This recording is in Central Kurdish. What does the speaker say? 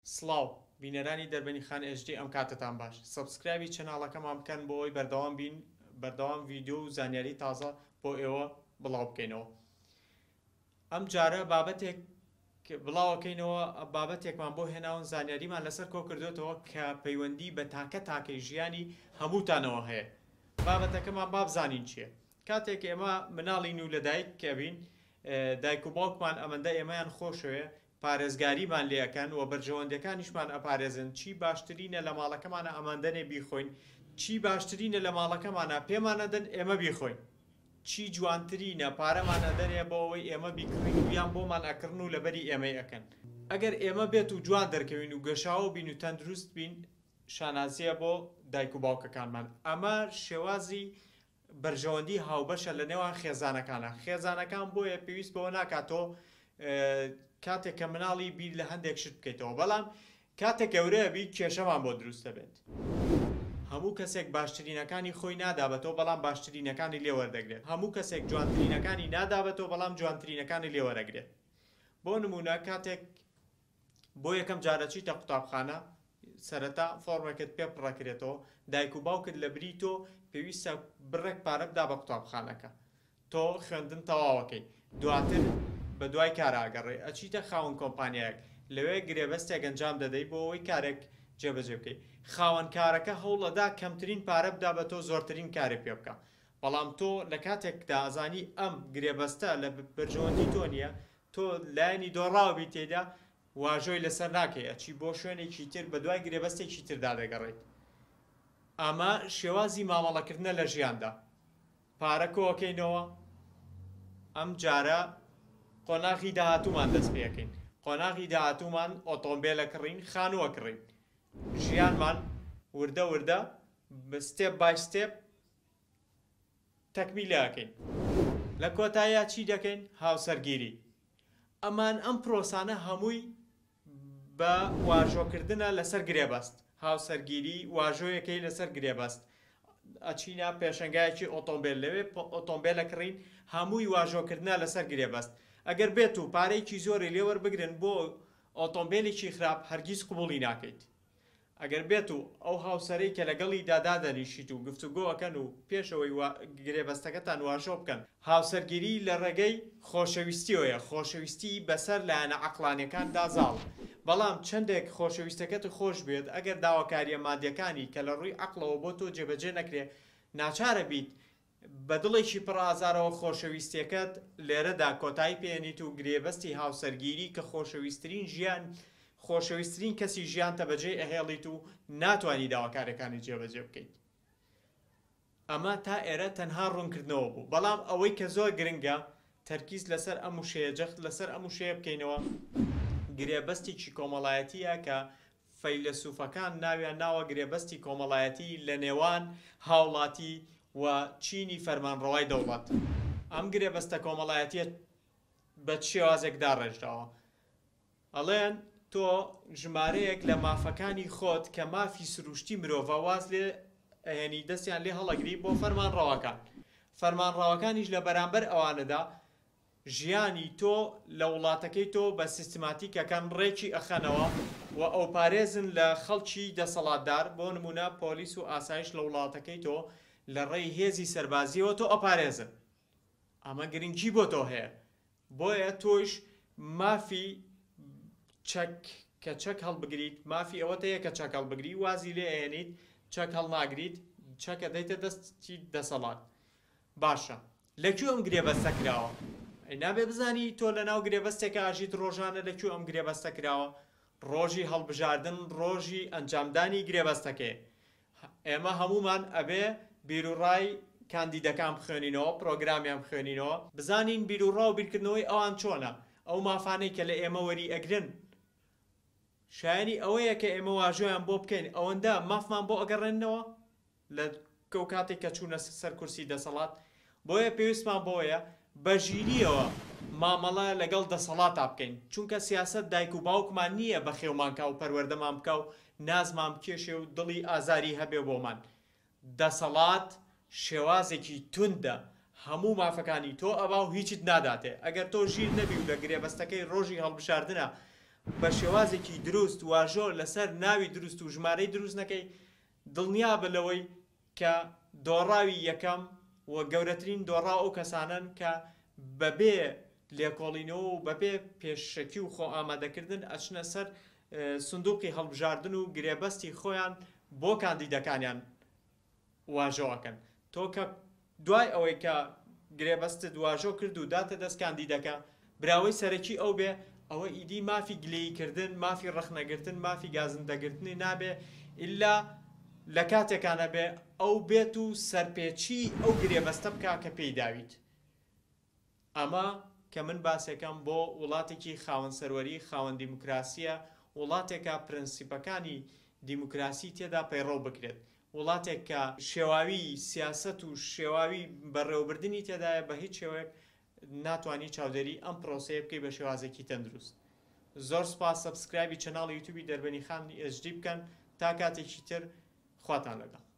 سڵاو بینەرانی دەربەنی خان HD ئەم کاتتان باش سبسکرایبی چەناڵەکەمان بکەن بۆ ئەوی بەردەوام ڤیدیۆ و زانیاری تازە بۆ ئێوە بڵاو بکەینەوە. ئەم جارە بابەتێک بڵاوەکەینەوە بابەتێکمان بۆ هێناون زانیاریمان لەسەر کۆ کردوێتەوە کە پەیوەندی بە تاکەی ژیانی هەمووتانەوە هەیە. بابەتەکەمان بابزانین چییە. کاتێک ئێمە مناڵین و لەدایک کەبین دایک و باوکمان ئەمەندە ئێمەیان خۆشەوێ پارێزگاریمان لێەکەن و بەرژەوەندەکانیشمان ئەپارێزن چی باشترینە لە ماڵەکەمانە ئەماندەنێ بیخۆین چی باشترینە لە ماڵەکەمانە پێمانەدەن ئێمە بیخۆین چی جوانترینە پارەمانە دەرێ بۆ ئەوەی ئێمە بیکڕین و یان بۆمان ئەکردن و لەبەری ئێمەی ئەەکەن. ئەگەر ئێمە بێت و جوان دەرکەوین و گەشاو بین و تەندروست بین شانازیە بۆ دایک و باوکەکانمان. ئەمە شێوازی بەرژەوەندی هاوبەشە لە نێوان خێزانەکانە. خێزانەکان بۆیە پێویست بەوە ناکاتۆ کاتێک کە مناڵی بیر لە هەندێک شت بکەیتەوە، بەڵام کاتێک گەورەیە بی کێشەمان بۆ دروستە بێت. هەموو کەسێک باشترینەکانی خۆی نادابێتەوە بەڵام باشترینەکانی لێوەردەگرێت. هەموو کەسێک جوانترینەکانی نادابێتەوە بەڵام جوانترینەکانی لێوەرەگرێت. بۆ نمونە کاتێک بۆ یەکەم جارەچیتە قوتابخانە سەرەتا فۆرمێکت پێ پڕەکرێتەوە دایک و باوکت لە بری تۆ پێویستە بڕێک پارە بدا بە قوتابخانەکە تۆ خوێندن تەواوەکەی دواتر بە دوای کاراگەڕێ ئەچیتە خاوەن کۆمپانیایەک لەوێ گرێبەستێک ئەنجام دەدەی بۆ ئەوەی کارێک جێبەجێ بکەیت. خاوەن کارەکە هەوڵەدا کەمترین پارە بدا بە تۆ زۆرترین کارێک پێ بکە، بەڵام تۆ لە کاتێکدا ئازانی ئەم گرێبەستە لە بەرژەوەندی تۆ نییە تۆ لایەنی دۆڕاوبی تێدا واژۆی لەسەر ناکەی ئەچی بۆ شوێنێکی تر بە دوای گرێبەستێکی تردا دەگەڕێیت. ئەمە شێوازی مامەڵەکردنە لە ژیاندا. پارە کۆکەینەوە ئەم جارە قۆناغی داهاتوومان دەست پێەکەین. قۆناغی داهاتوومان ئۆتۆمبیلە کڕین خانووە کڕین. ژیانمان وردە وردە ستێپ بای ستێپ تەکمیلەکەین. لە کۆتاییە چی دەکەین؟ هاوسەرگیری. ئەمان ئەم پرۆسانە هەمووی بە واژۆکردنە لەسەر گرێبەست. هاوسەرگیری واژۆیەکەی لەسەر گرێبەست. ئەچینە پێشنگایەکی ئۆتۆمبیل لەوێ ئۆتۆمبیلە کڕین هەمووی واژۆکردنە لەسەر گرێبەست. ئەگەر بێت و پارەیەکی زۆری لێوەربگرن بۆ ئۆتۆمبیلێکی خراپ هەرگیز قبوڵی ناکەیت. ئەگەر بێت و ئەو هاوسەرەی کە لەگەڵی دادادەنیشیت و گفتوگۆەکەن و پێشەوەی گرێبەستەکەتان واژۆ بکەن. هاوسەرگیری لە ڕێگەی خۆشەویستیەوەیە، خۆشەویستی بەسەر لایەنە عەقلانیەکان دازاڵ. بەڵام چەندێک خۆشەویستەکەت خۆش بێت ئەگەر داواکاریە مادیەکانی کە لە ڕووی عەقڵەوە بۆ تۆ جێبەجێ نەکرێ ناچارە بیت بە دڵێکی پڕ ئازارەوە خۆشەویستیەکەت لێرەدا کۆتایی پێێنیت و گرێبەستی هاوسەرگیری کە خۆشەویستترین ژیان خۆشەویستترین کەسی ژیانتە بەجێ ئەهێڵیت و ناتوانانی داواکارەکانی جێبەجێ بکەیت. ئەمە تا ئێرە تەنها ڕوونکردنەوە بوو، بەڵام ئەوەی کە زۆر گرنگە تەرکیز لەسەر ئەم وشەیە جەخت لەسەر ئەم وشەیە بکەینەوە. گرێبەستێکی کۆمەڵایەتیە کە فەیلسوفەکان ناویان ناوە گرێبەستی کۆمەڵایەتی لە نێوان هاوڵاتی و چینی فەرمانڕەوای دەوڵەت. ئەم گرێبەستە کۆمەڵایەتیە بە شێوازێکدا ڕێژراوە. ئەڵێن تۆ ژمارەیەک لە مافەکانی خۆت کە مافی سروشتی مرۆڤە واز لێ ئەهێنی دەستیان لێ هەڵەگری بۆ فەرمانڕەوەکان. فەرمانڕەوەکانیش لە بەرامبەر ئەوانەدا ژیانی تۆ لە وڵاتەکەی تۆ بە سیستماتیکەکان ڕێکی ئەخەنەوە و ئەو پارێزن لە خەڵکی دەسەڵاتدار بۆ نمونە پۆلیس و ئاسایش لە وڵاتەکەی تۆ لە ڕێی هێزی سەربازیەوە تۆ ئەپارێزن. ئەمە گرنگی بۆ تۆ هەیە. بۆیە تۆش مافی کە چەک هەڵبگریت مافی ئەوەتەیە کە چەک هەڵبگری وازی لێ ئەێنیت چەک هەڵناگریت چەکە دەیتە دەستی دەسەڵات. باشە لەکوێ ئەم گرێبەستە کراوە؟ نابێ بزانی تۆ لە ناو گرێبەستێکە ئاژیت ڕۆژانە لەکوێ ئەم گرێبەستە کراوە؟ ڕۆژی هەڵبژاردن ڕۆژی ئەنجامدانی گرێبەستەکەی. ئێمە هەمومان ئەبێ بیرروڕای کاندیدەکان بخوێنینەوە پرۆگرامیان بخوێنینەوە بزانین بیرروڕا و بیرکردنەوەی ئەوان چۆنە. ئەو مافانەی کە لە ئێمە وەری ئەگرن شایانی ئەوەیە کە ئێمە واژۆیان بۆ بکەین ئەوەندە مافمان بۆ ئەگەڕێنەوە لە کاتێک کە چوونە سەر کورسی دەسەڵات. بۆیە پێویستمان بۆیە بەژیریەوە مامەڵە لەگەڵ دەسەڵاتا بکەین، چونکە سیاسەت دایک و باوکمان نییە بە خێومانکە و پەروەردەمان بکە و نازمان بکێشێ و دڵی ئازاری هەبێ بۆمان. دەسەڵات شێوازێکی توندە هەموو مافەکانی تۆ ئەوا و هیچت ناداتێ. ئەگەر تۆ ژیر نەبی و لە گرێبەستەکەی ڕۆژی هەڵبشاردنە بە شێوازێکی دروست واژۆ لەسەر ناوی دروست و ژمارەی دروست نەکەی دڵنیا بە لەوەی کە دۆڕاوی یەکەم و گەورەترین دۆڕا ئەو کەسانن کە بەبێ لێکۆڵینەوە و بەبێ پێششەکی و خۆ ئامادەکردن ئەچنە سەر سندوقی هەڵبژاردن و گرێبەستی خۆیان بۆ کاندیدەکانیان واژۆەکەن تۆ کە دوای ئەوەی کە گرێبەستت واژۆ کرد و داتە دەست کاندیدەکە براوەی سەرەکی ئەو بێ ئەوە ئیدی مافی گلەییکردن مافی ڕەخنەگرتن مافی گازندەگرتنی نابێ ئللا لە کاتێکانە بێ ئەو بێت و سەرپێچی ئەو گرێبەستە بکا کە پێی داویت ئەمە کە من باسەکەم بۆ وڵاتێکی خاوەن سەروەری خاوەن دیموکراسیە وڵاتێکە پرەنسیپەکانی دیموکراسی تێدا پەیڕەو بکرێت وڵاتێک کە شێواوی سیاست و شێواوی بەڕێوەبردننی تێدایە بە هیچ شێوەیەک ناتوانانی چاودێری ئەم پرۆسەیە بکەی بە شێوازێکی تەندروست زۆر سپاس سەبسکرایبی چەناڵی یوتیوبی دەربەنی خانی HD بکەن تا کاتێکی تر خواتان لەگەڵ